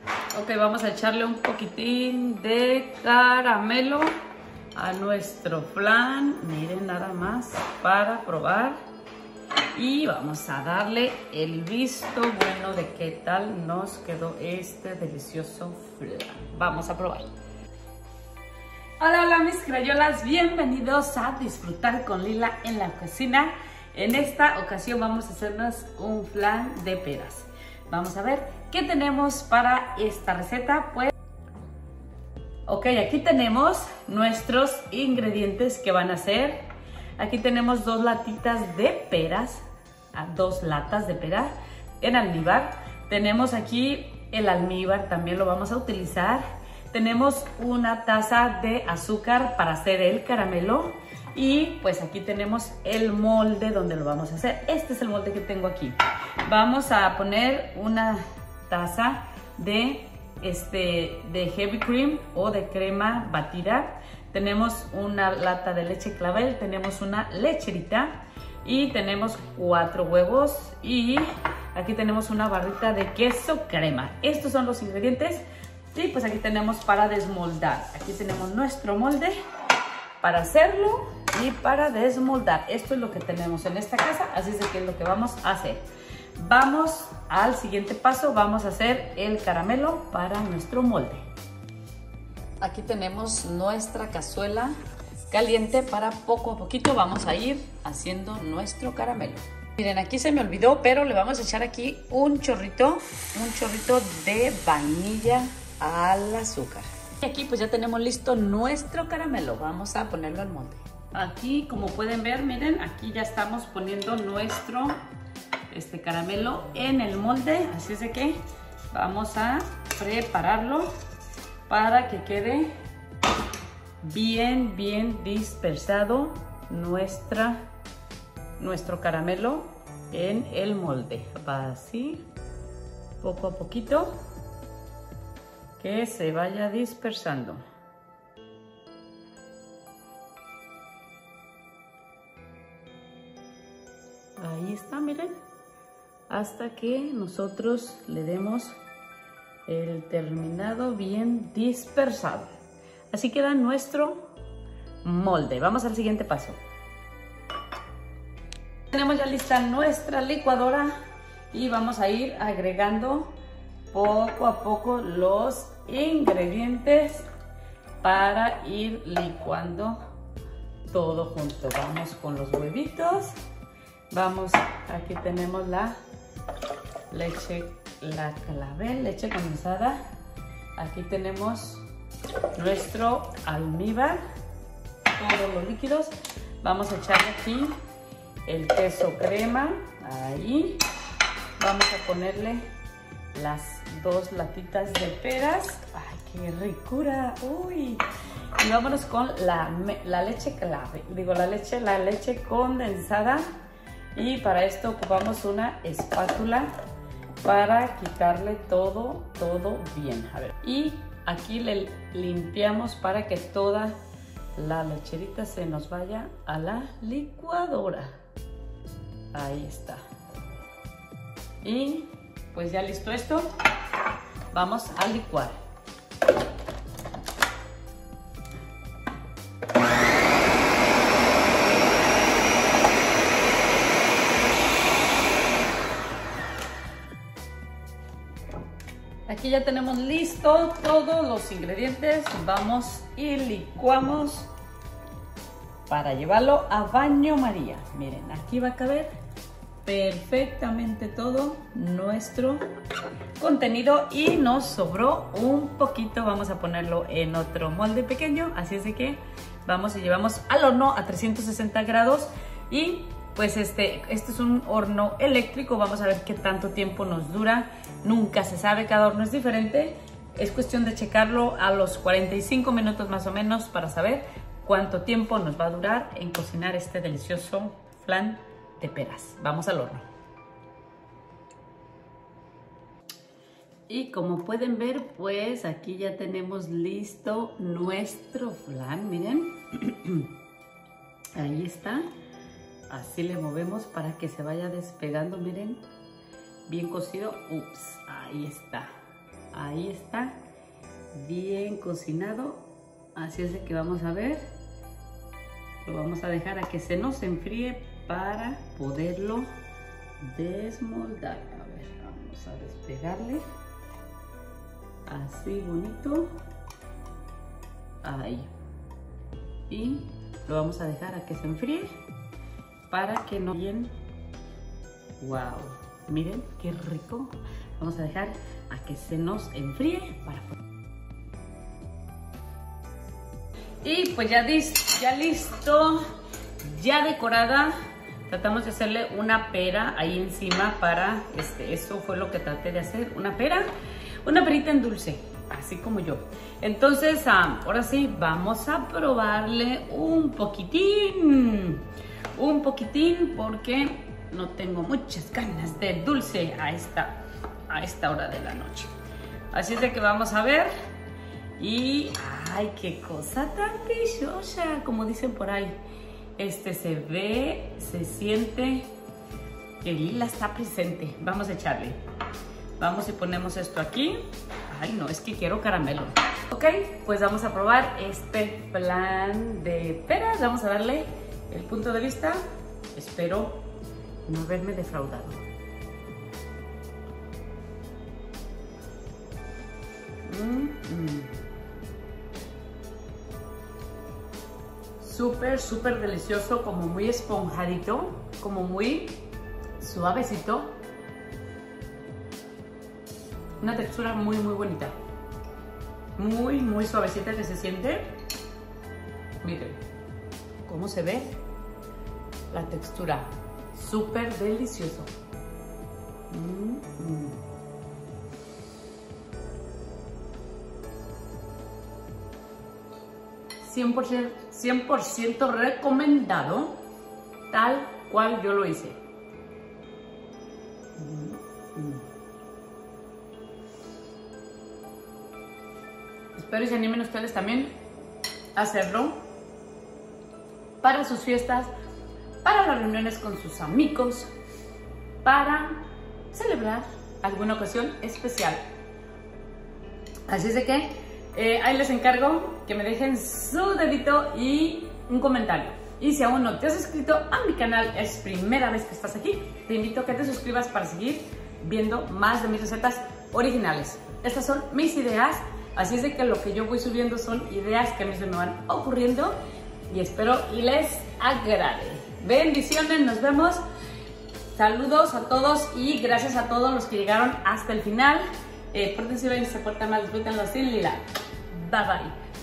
Ok, vamos a echarle un poquitín de caramelo a nuestro flan. Miren nada más para probar. Y vamos a darle el visto bueno de qué tal nos quedó este delicioso flan. Vamos a probar. Hola, hola mis crayolas, bienvenidos a Disfrutar con Lila en la cocina. En esta ocasión vamos a hacernos un flan de peras. Vamos a ver qué tenemos para esta receta. Pues, ok, aquí tenemos nuestros ingredientes que van a ser. Aquí tenemos 2 latitas de peras, 2 latas de pera en almíbar. Tenemos aquí el almíbar, también lo vamos a utilizar. Tenemos una taza de azúcar para hacer el caramelo. Y pues aquí tenemos el molde donde lo vamos a hacer. Este es el molde que tengo aquí. Vamos a poner una taza de heavy cream o de crema batida. Tenemos una lata de leche clavel, tenemos una lecherita y tenemos 4 huevos y aquí tenemos una barrita de queso crema. Estos son los ingredientes y pues aquí tenemos para desmoldar. Aquí tenemos nuestro molde para hacerlo y para desmoldar. Esto es lo que tenemos en esta casa, así es de que es lo que vamos a hacer. Vamos al siguiente paso, vamos a hacer el caramelo para nuestro molde. Aquí tenemos nuestra cazuela caliente para poco a poquito vamos a ir haciendo nuestro caramelo. Miren, aquí se me olvidó, pero le vamos a echar aquí un chorrito de vainilla al azúcar. Y aquí pues ya tenemos listo nuestro caramelo. Vamos a ponerlo al molde. Aquí, como pueden ver, miren, aquí ya estamos poniendo nuestro caramelo en el molde. Así es de que vamos a prepararlo para que quede bien dispersado nuestro caramelo en el molde. Va así, poco a poquito, que se vaya dispersando. Ahí está, miren, hasta que nosotros le demos el terminado bien dispersado. Así queda nuestro molde. Vamos al siguiente paso. Tenemos ya lista nuestra licuadora y vamos a ir agregando poco a poco los ingredientes para ir licuando todo junto. Vamos con los huevitos. Vamos, aquí tenemos la leche, la clavel, leche condensada. Aquí tenemos nuestro almíbar, todos los líquidos. Vamos a echarle aquí el queso crema, ahí. Vamos a ponerle las 2 latitas de peras. ¡Ay, qué ricura! ¡Uy! Y vámonos con la leche clave, la leche condensada. Y para esto ocupamos una espátula para quitarle todo bien. A ver. Y aquí le limpiamos para que toda la lecherita se nos vaya a la licuadora. Ahí está. Y pues ya listo esto, vamos a licuar. Aquí ya tenemos listo todos los ingredientes. Vamos y licuamos para llevarlo a baño María. Miren, aquí va a caber perfectamente todo nuestro contenido y nos sobró un poquito. Vamos a ponerlo en otro molde pequeño. Así es de que vamos y llevamos al horno a 360 grados y pues este es un horno eléctrico. Vamos a ver qué tanto tiempo nos dura. Nunca se sabe, cada horno es diferente. Es cuestión de checarlo a los 45 minutos más o menos para saber cuánto tiempo nos va a durar en cocinar este delicioso flan de peras. Vamos al horno. Y como pueden ver, pues aquí ya tenemos listo nuestro flan. Miren, ahí está. Así le movemos para que se vaya despegando, miren, bien cocido. Ups, ahí está. ahí está, bien cocinado. Así es de que vamos a ver, lo vamos a dejar a que se nos enfríe para poderlo desmoldar. A ver, vamos a despegarle, así bonito, ahí, y lo vamos a dejar a que se enfríe para que no bien. Wow, miren qué rico. Vamos a dejar a que se nos enfríe para... Y pues ya listo, ya decorada. Tratamos de hacerle una pera ahí encima para, eso fue lo que traté de hacer, una perita en dulce, así como yo. Entonces, ahora sí, vamos a probarle un poquitín, porque no tengo muchas ganas de dulce a esta hora de la noche. Así es de que vamos a ver. Y, ay, qué cosa tan deliciosa, como dicen por ahí. Se ve, se siente que el lila está presente. Vamos a echarle. Vamos y ponemos esto aquí. Ay, no, es que quiero caramelo. Ok, pues vamos a probar este flan de peras. Vamos a darle el punto de vista. Espero no haberme defraudado. Súper delicioso, como muy esponjadito, como muy suavecito. Una textura muy bonita. Muy suavecita que se siente. Miren cómo se ve la textura. Súper delicioso. 100% recomendado, tal cual yo lo hice. Espero y se animen ustedes también a hacerlo para sus fiestas, para las reuniones con sus amigos, para celebrar alguna ocasión especial. Así es de que ahí les encargo que me dejen su dedito y un comentario. Y si aún no te has suscrito a mi canal, es primera vez que estás aquí, te invito a que te suscribas para seguir viendo más de mis recetas originales. Estas son mis ideas, así es de que lo que yo voy subiendo son ideas que a mí se me van ocurriendo y espero y les agrade. Bendiciones, nos vemos. Saludos a todos y gracias a todos los que llegaron hasta el final. Pórtense bien, se portan mal, disfrútenlo sin lila. Bye bye.